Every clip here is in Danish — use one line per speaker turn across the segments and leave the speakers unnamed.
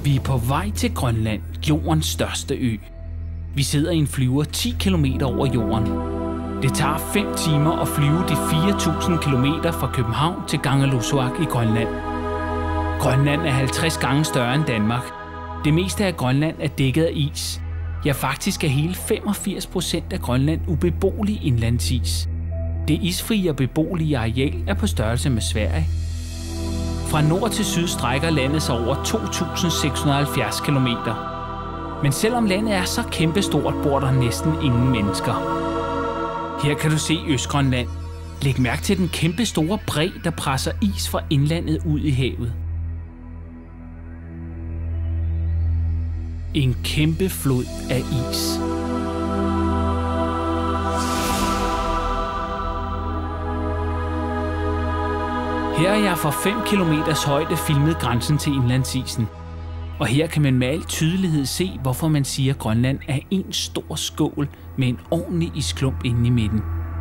Vi er på vej til Grønland, jordens største ø. Vi sidder i en flyver 10 km over jorden. Det tager 5 timer at flyve de 4.000 km fra København til Kangerlussuaq i Grønland. Grønland er 50 gange større end Danmark. Det meste af Grønland er dækket af is. Ja, faktisk er hele 85% af Grønland ubeboelig indlandsis. Det isfrie og beboelige areal er på størrelse med Sverige. Fra nord til syd strækker landet sig over 2.670 km. Men selvom landet er så kæmpestort, bor der næsten ingen mennesker. Her kan du se Østgrønland. Læg mærke til den kæmpe store bræ, der presser is fra indlandet ud i havet. En kæmpe flod af is. Her er jeg fra 5 kilometers højde filmet grænsen til indlandsisen. Og her kan man med al tydelighed se, hvorfor man siger, at Grønland er en stor skål med en ordentlig isklump inde i midten.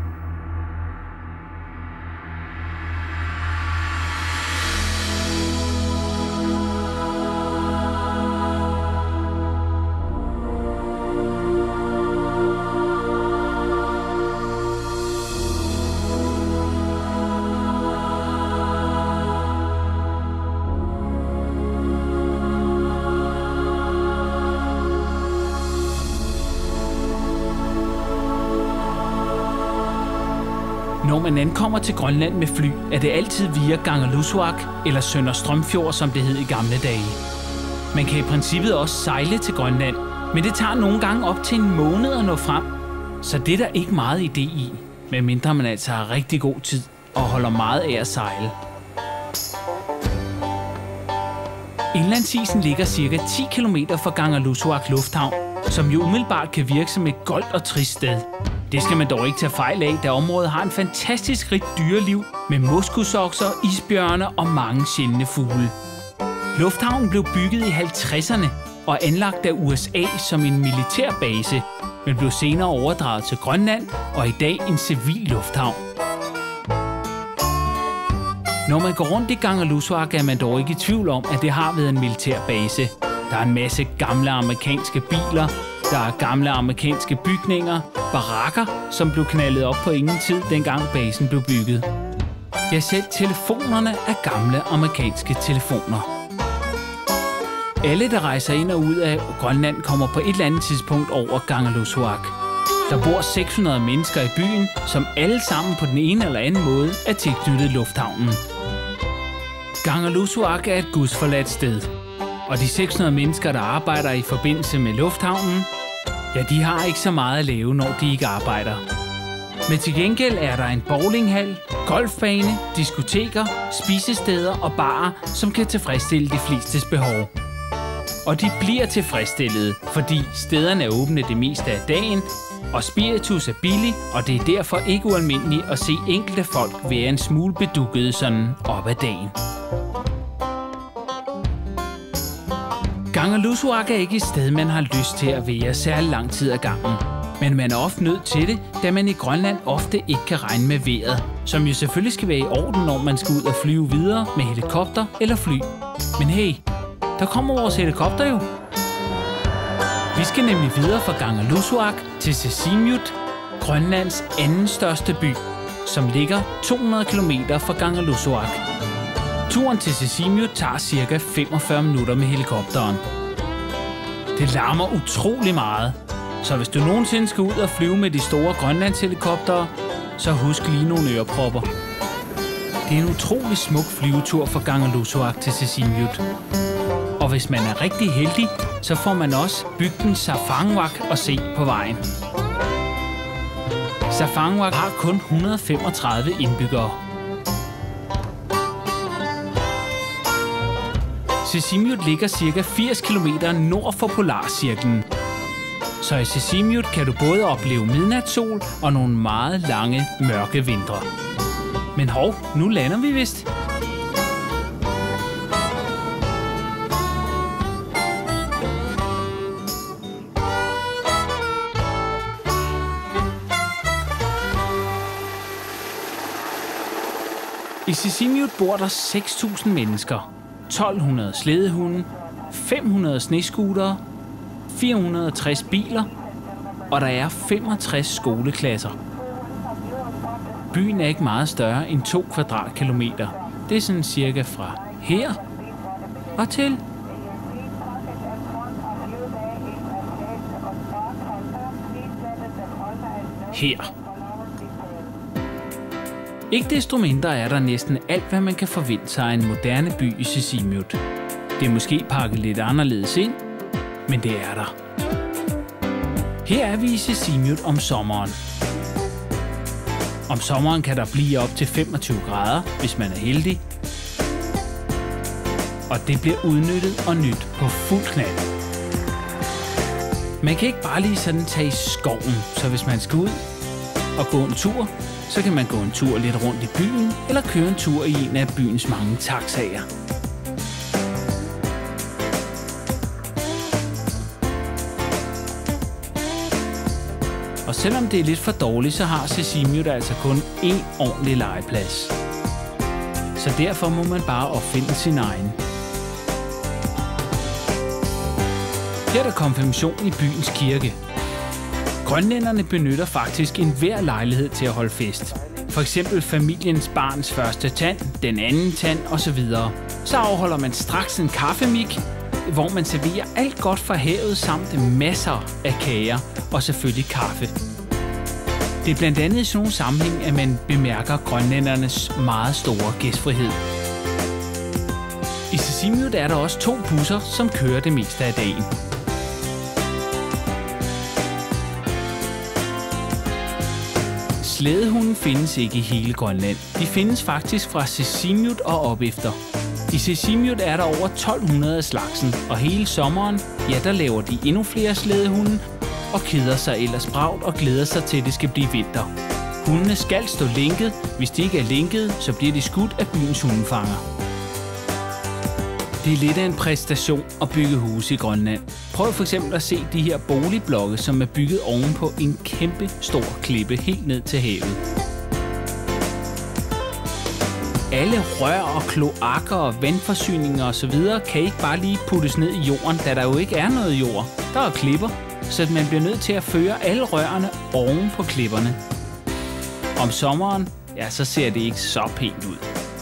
Når man ankommer til Grønland med fly, er det altid via Kangerlussuaq eller Sønder Strømfjord, som det hed i gamle dage. Man kan i princippet også sejle til Grønland, men det tager nogle gange op til en måned at nå frem. Så det er der ikke meget idé i, medmindre man altså har rigtig god tid og holder meget af at sejle. Indlandsisen ligger ca. 10 km fra Kangerlussuaq Lufthavn, som jo umiddelbart kan virke som et goldt og trist sted. Det skal man dog ikke tage fejl af, da området har en fantastisk rigt dyreliv med moskusokser, isbjørne og mange sjældne fugle. Lufthavnen blev bygget i 50'erne og anlagt af USA som en militærbase, men blev senere overdraget til Grønland og i dag en civil lufthavn. Når man går rundt i Kangerlussuaq, er man dog ikke i tvivl om, at det har været en militærbase. Der er en masse gamle amerikanske biler, der er gamle amerikanske bygninger, barakker, som blev knaldet op på ingen tid, dengang basen blev bygget. Ja, selv telefonerne er gamle amerikanske telefoner. Alle, der rejser ind og ud af Grønland, kommer på et eller andet tidspunkt over Kangerlussuaq. Der bor 600 mennesker i byen, som alle sammen på den ene eller anden måde er tilknyttet lufthavnen. Kangerlussuaq er et gudsforladt sted, og de 600 mennesker, der arbejder i forbindelse med lufthavnen, ja, de har ikke så meget at lave, når de ikke arbejder. Men til gengæld er der en bowlinghal, golfbane, diskoteker, spisesteder og barer, som kan tilfredsstille de flestes behov. Og de bliver tilfredsstillet, fordi stederne er åbne det meste af dagen, og spiritus er billig, og det er derfor ikke ualmindeligt at se enkelte folk være en smule bedukkede sådan op ad dagen. Kangerlussuaq er ikke et sted, man har lyst til at være særlig lang tid ad gangen. Men man er ofte nødt til det, da man i Grønland ofte ikke kan regne med vejret, som jo selvfølgelig skal være i orden, når man skal ud og flyve videre med helikopter eller fly. Men hey, der kommer vores helikopter jo. Vi skal nemlig videre fra Kangerlussuaq til Sisimiut, Grønlands anden største by, som ligger 200 km fra Kangerlussuaq. Turen til Sisimiut tager ca. 45 minutter med helikopteren. Det larmer utrolig meget, så hvis du nogensinde skal ud og flyve med de store Grønlandshelikoptere, så husk lige nogle ørepropper. Det er en utrolig smuk flyvetur fra Kangerlussuaq til Sisimiut. Og hvis man er rigtig heldig, så får man også bygden Safanguaq at se på vejen. Safanguaq har kun 135 indbyggere. Sisimiut ligger ca. 80 km nord for Polarcirklen. Så i Sisimiut kan du både opleve midnatssol og nogle meget lange, mørke vintre. Men hov, nu lander vi vist. I Sisimiut bor der 6.000 mennesker, 1.200 slædehunde, 500 snescootere, 460 biler, og der er 65 skoleklasser. Byen er ikke meget større end 2 kvadratkilometer. Det er sådan cirka fra her og til her. Ikke desto mindre er der næsten alt, hvad man kan forvente sig af en moderne by i Sisimiut. Det er måske pakket lidt anderledes ind, men det er der. Her er vi i Sisimiut om sommeren. Om sommeren kan der blive op til 25 grader, hvis man er heldig. Og det bliver udnyttet og nyt på fuld knald. Man kan ikke bare lige sådan tage i skoven, så hvis man skal ud og gå en tur, så kan man gå en tur lidt rundt i byen, eller køre en tur i en af byens mange taxaer. Og selvom det er lidt for dårligt, så har Sisimiut altså kun én ordentlig legeplads. Så derfor må man bare opfinde sin egen. Her er der konfirmation i byens kirke. Grønlænderne benytter faktisk enhver lejlighed til at holde fest. For eksempel familiens barns første tand, den anden tand osv. Så afholder man straks en kaffemik, hvor man serverer alt godt fra havet samt masser af kager og selvfølgelig kaffe. Det er blandt andet i sådan nogle sammenhæng, at man bemærker grønlændernes meget store gæstfrihed. I Sisimiut er der også 2 busser, som kører det meste af dagen. Slædehunden findes ikke i hele Grønland. De findes faktisk fra Sisimiut og opefter. I Sisimiut er der over 1200 af slagsen, og hele sommeren, ja, der laver de endnu flere slædehunde og keder sig ellers bragt og glæder sig til, at det skal blive vinter. Hundene skal stå lænket. Hvis de ikke er lænket, så bliver de skudt af byens hundefanger. Det er lidt af en præstation at bygge huse i Grønland. Prøv for eksempel at se de her boligblokke, som er bygget ovenpå en kæmpe stor klippe helt ned til havet. Alle rør og kloakker og vandforsyninger osv. kan ikke bare lige puttes ned i jorden, da der jo ikke er noget jord. Der er klipper, så man bliver nødt til at føre alle rørene oven på klipperne. Om sommeren, ja, så ser det ikke så pænt ud.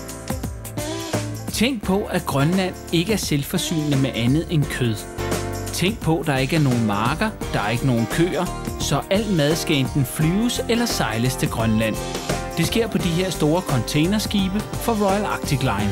Tænk på, at Grønland ikke er selvforsynende med andet end kød. Tænk på, at der ikke er nogen marker, der er ikke nogen køer, så al mad skal enten flyves eller sejles til Grønland. Det sker på de her store containerskibe for Royal Arctic Line.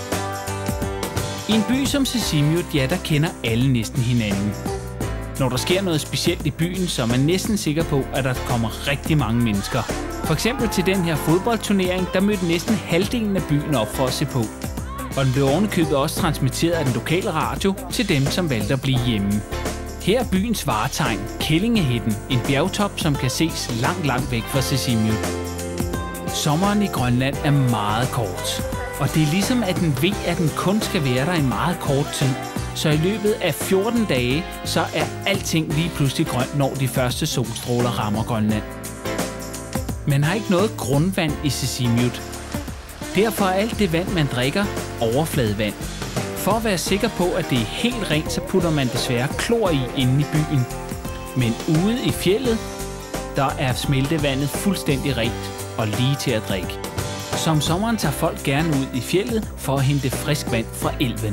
I en by som Sisimiut, ja, der kender alle næsten hinanden. Når der sker noget specielt i byen, så er man næsten sikker på, at der kommer rigtig mange mennesker. For eksempel til den her fodboldturnering, der mødte næsten halvdelen af byen op for at se på. Og den blev ovenikøbet også transmitteret af den lokale radio til dem, som valgte at blive hjemme. Her er byens varetegn, Kellingehitten, en bjergtop, som kan ses langt væk fra Sisimiut. Sommeren i Grønland er meget kort, og det er ligesom, at den ved, at den kun skal være der en meget kort tid. Så i løbet af 14 dage, så er alting lige pludselig grønt, når de første solstråler rammer Grønland. Man har ikke noget grundvand i Sisimiut. Derfor er alt det vand, man drikker, overfladevand. For at være sikker på, at det er helt rent, så putter man desværre klor i inde i byen. Men ude i fjeldet, der er smeltevandet fuldstændig rent og lige til at drikke. Så om sommeren tager folk gerne ud i fjeldet for at hente frisk vand fra elven.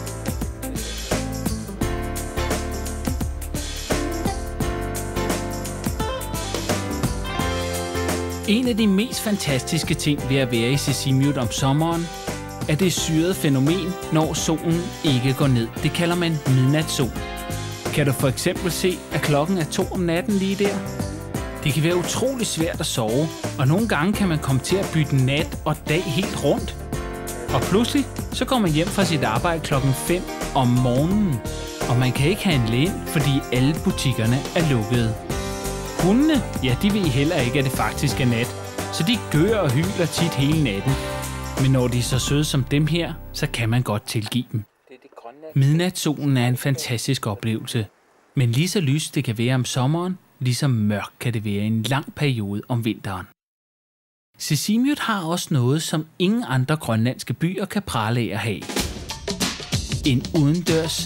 En af de mest fantastiske ting ved at være i Sisimiut om sommeren, er det syrede fænomen, når solen ikke går ned. Det kalder man midnatssol. Kan du for eksempel se, at klokken er 2 om natten lige der? Det kan være utrolig svært at sove, og nogle gange kan man komme til at bytte nat og dag helt rundt. Og pludselig så går man hjem fra sit arbejde klokken 5 om morgenen, og man kan ikke handle ind, fordi alle butikkerne er lukkede. Hundene, ja, de ved heller ikke, at det faktisk er nat, så de gør og hyler tit hele natten. Men når de er så søde som dem her, så kan man godt tilgive dem. Midnatssolen er en fantastisk oplevelse, men lige så lyst det kan være om sommeren, lige så mørkt kan det være en lang periode om vinteren. Sisimiut har også noget, som ingen andre grønlandske byer kan prale af at have. En udendørs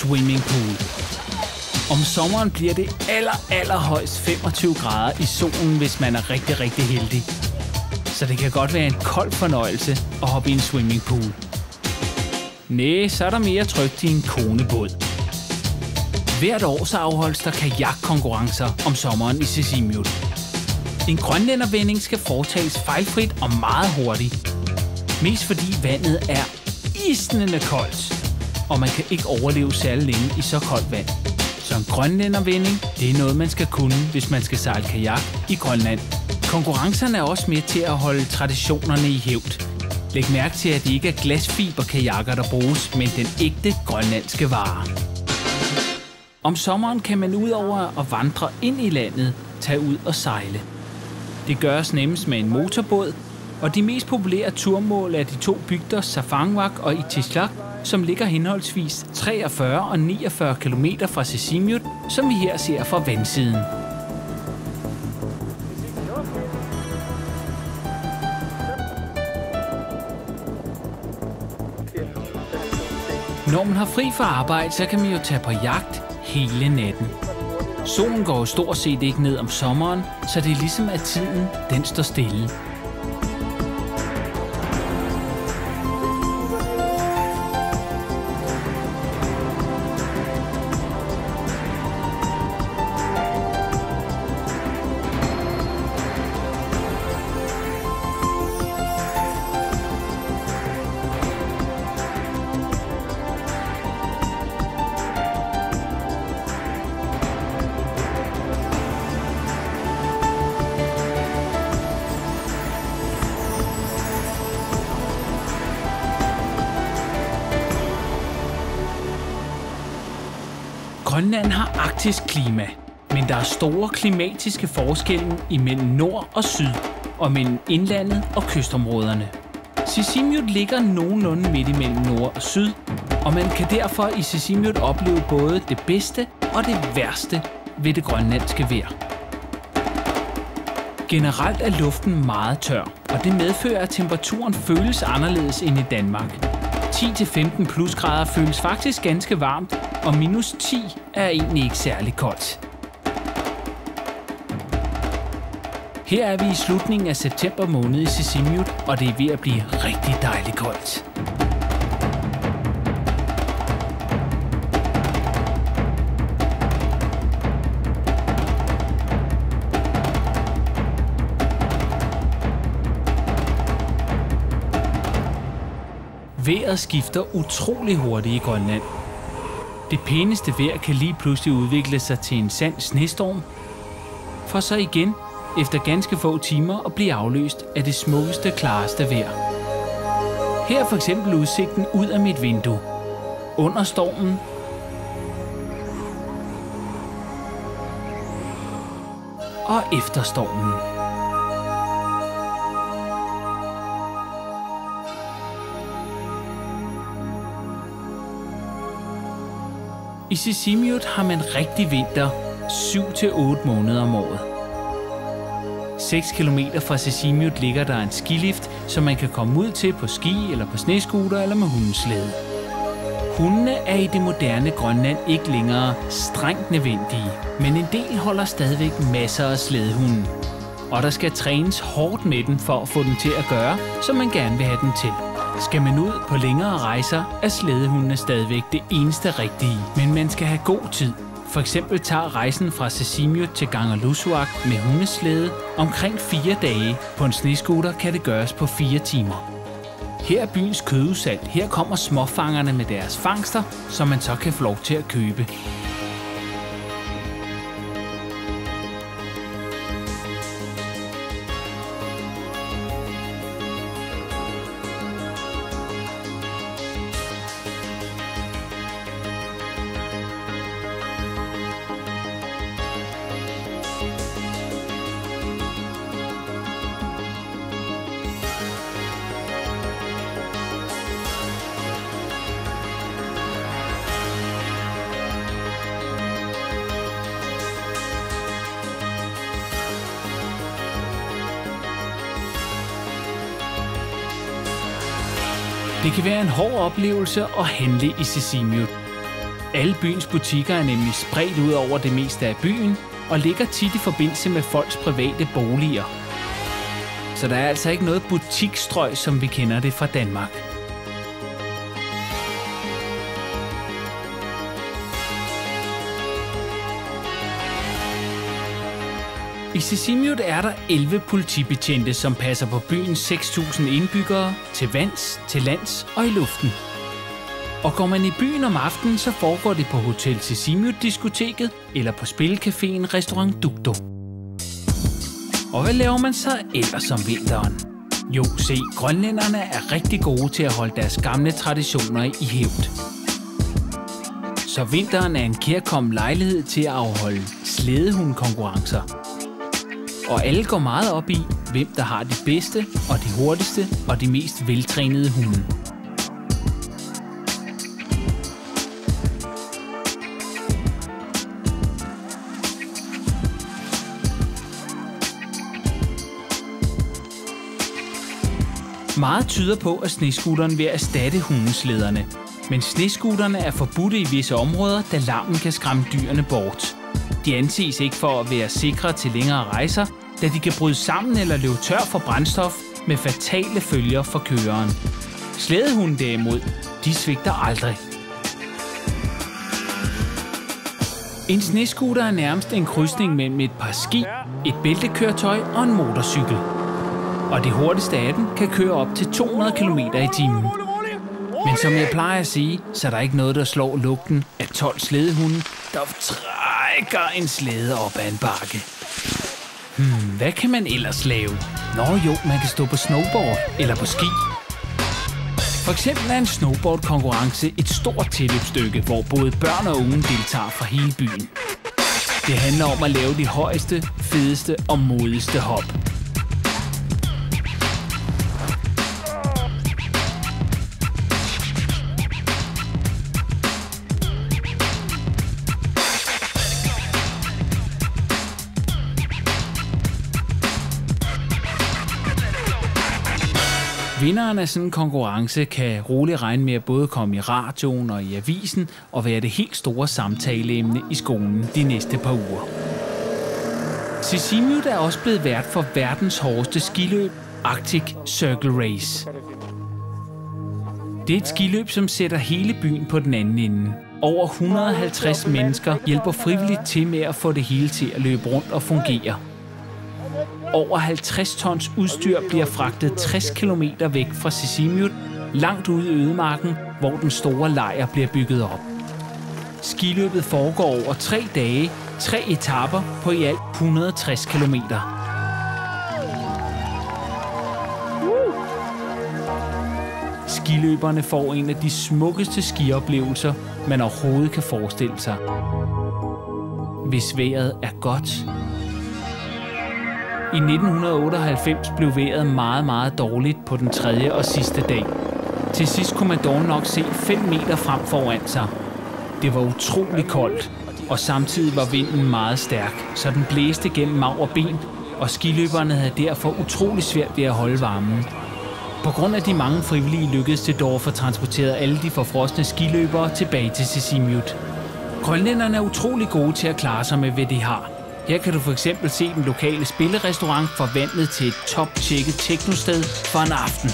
swimmingpool. Om sommeren bliver det allerhøjst 25 grader i solen, hvis man er rigtig heldig. Så det kan godt være en kold fornøjelse at hoppe i en swimmingpool. Næh, så er der mere trygt i en konebåd. Hvert år så afholdes der kajakkonkurrencer om sommeren i Sisimiut. En grønlændervending skal foretages fejlfrit og meget hurtigt. Mest fordi vandet er isnende koldt, og man kan ikke overleve særlig længe i så koldt vand. Så en grønlændervending, det er noget, man skal kunne, hvis man skal sejle kajak i Grønland. Konkurrencerne er også med til at holde traditionerne i hævd. Læg mærke til, at det ikke er glasfiberkajakker, der bruges, men den ægte grønlandske vare. Om sommeren kan man udover at vandre ind i landet, tage ud og sejle. Det gøres nemmest med en motorbåd, og de mest populære turmål er de to bygder Safangwaq og Ittislaq, som ligger henholdsvis 43 og 49 km fra Sisimiut, som vi her ser fra vandsiden. Når man har fri fra arbejde, så kan man jo tage på jagt hele natten. Solen går jo stort set ikke ned om sommeren, så det er ligesom at tiden, den står stille. Grønland har arktisk klima, men der er store klimatiske forskelle imellem nord og syd, og mellem indlandet og kystområderne. Sisimiut ligger nogenlunde midt imellem nord og syd, og man kan derfor i Sisimiut opleve både det bedste og det værste ved det grønlandske vejr. Generelt er luften meget tør, og det medfører, at temperaturen føles anderledes end i Danmark. 10-15 plusgrader føles faktisk ganske varmt, og minus 10 er egentlig ikke særlig koldt. Her er vi i slutningen af september måned i Sisimiut, og det er ved at blive rigtig dejligt koldt. Vejret skifter utrolig hurtigt i Grønland. Det pæneste vejr kan lige pludselig udvikle sig til en sand snestorm, for så igen, efter ganske få timer, at blive afløst af det smukkeste, klareste vejr. Her er for eksempel udsigten ud af mit vindue. Under stormen og efter stormen. I Sisimiut har man rigtig vinter 7-8 måneder om året. 6 km fra Sisimiut ligger der en skilift, som man kan komme ud til på ski eller på snescooter eller med hundeslæde. Hundene er i det moderne Grønland ikke længere strengt nødvendige, men en del holder stadigvæk masser af slædehunde. Og der skal trænes hårdt med dem for at få dem til at gøre, som man gerne vil have dem til. Skal man ud på længere rejser, er slædehundene stadigvæk det eneste rigtige, men man skal have god tid. For eksempel tager rejsen fra Sisimiut til Kangerlussuaq med hundeslæde omkring 4 dage. På en snescooter kan det gøres på 4 timer. Her er byens kødudsalg. Her kommer småfangerne med deres fangster, som man så kan få lov til at købe. Det kan være en hård oplevelse at handle i Sisimiut. Alle byens butikker er nemlig spredt ud over det meste af byen og ligger tit i forbindelse med folks private boliger. Så der er altså ikke noget butikstrøg, som vi kender det fra Danmark. I Sisimiut er der 11 politibetjente, som passer på byens 6.000 indbyggere til vands, til lands og i luften. Og går man i byen om aftenen, så foregår det på Hotel Sisimiut-diskoteket eller på spilcaféen Restaurant Dugdo. Og hvad laver man så ellers om vinteren? Jo, se, grønlænderne er rigtig gode til at holde deres gamle traditioner i hævd. Så vinteren er en kærkommen lejlighed til at afholde slædehundkonkurrencer. Og alle går meget op i, hvem der har de bedste og de hurtigste og de mest veltrænede hunde. Meget tyder på, at snescooteren vil erstatte hundeslæderne. Men snescooterne er forbudte i visse områder, da larmen kan skræmme dyrene bort. De anses ikke for at være sikre til længere rejser, da de kan bryde sammen eller løbe tør for brændstof med fatale følger for køreren. Slædehunde derimod, de svigter aldrig. En snescooter er nærmest en krydsning mellem et par ski, et bæltekøretøj og en motorcykel. Og det hurtigste af dem kan køre op til 200 km i timen. Men som jeg plejer at sige, så er der ikke noget, der slår lugten af 12 slædehunde, der trækker en slæde op ad en bakke. Hvad kan man ellers lave? Nå jo, man kan stå på snowboard eller på ski. For eksempel er en snowboardkonkurrence et stort tilløbsstykke, hvor både børn og unge deltager fra hele byen. Det handler om at lave de højeste, fedeste og modigste hop. Vinderen af sådan en konkurrence kan roligt regne med at både komme i radioen og i avisen og være det helt store samtaleemne i skolen de næste par uger. Sisimiut er også blevet vært for verdens hårdeste skiløb, Arctic Circle Race. Det er et skiløb, som sætter hele byen på den anden ende. Over 150 mennesker hjælper frivilligt til med at få det hele til at løbe rundt og fungere. Over 50 tons udstyr bliver fragtet 60 km væk fra Sisimiut, langt ude i ødemarken, hvor den store lejr bliver bygget op. Skiløbet foregår over 3 dage, 3 etaper på i alt 160 km. Skiløberne får en af de smukkeste skioplevelser, man overhovedet kan forestille sig. Hvis vejret er godt. I 1998 blev vejret meget, meget dårligt på den 3. og sidste dag. Til sidst kunne man dog nok se 5 meter frem foran sig. Det var utrolig koldt, og samtidig var vinden meget stærk, så den blæste gennem marv og ben, og skiløberne havde derfor utrolig svært ved at holde varmen. På grund af de mange frivillige lykkedes det dog at få transporteret alle de forfrosne skiløbere tilbage til Sisimiut. Grønlænderne er utrolig gode til at klare sig med, hvad de har. Her kan du for eksempel se den lokale spillerestaurant forvandlet til et top-tjekket teknosted for en aften.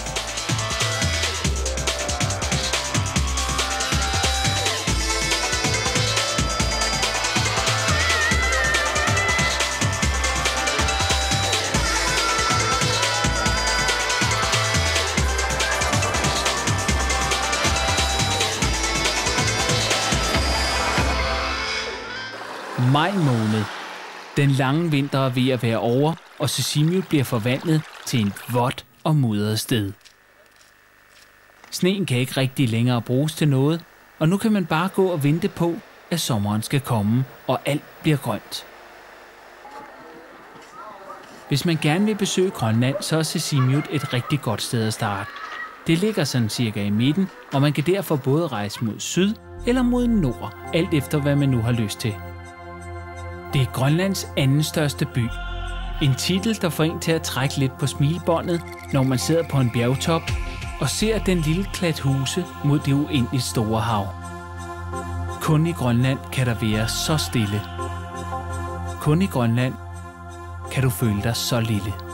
Maj måned. Den lange vinter er ved at være over, og Sisimiut bliver forvandlet til et vådt og mudret sted. Sneen kan ikke rigtig længere bruges til noget, og nu kan man bare gå og vente på, at sommeren skal komme, og alt bliver grønt. Hvis man gerne vil besøge Grønland, så er Sisimiut et rigtig godt sted at starte. Det ligger sådan cirka i midten, og man kan derfor både rejse mod syd eller mod nord, alt efter hvad man nu har lyst til. Det er Grønlands anden største by. En titel, der får en til at trække lidt på smilebåndet, når man sidder på en bjergtop og ser den lille klat huse mod det uendeligt store hav. Kun i Grønland kan der være så stille. Kun i Grønland kan du føle dig så lille.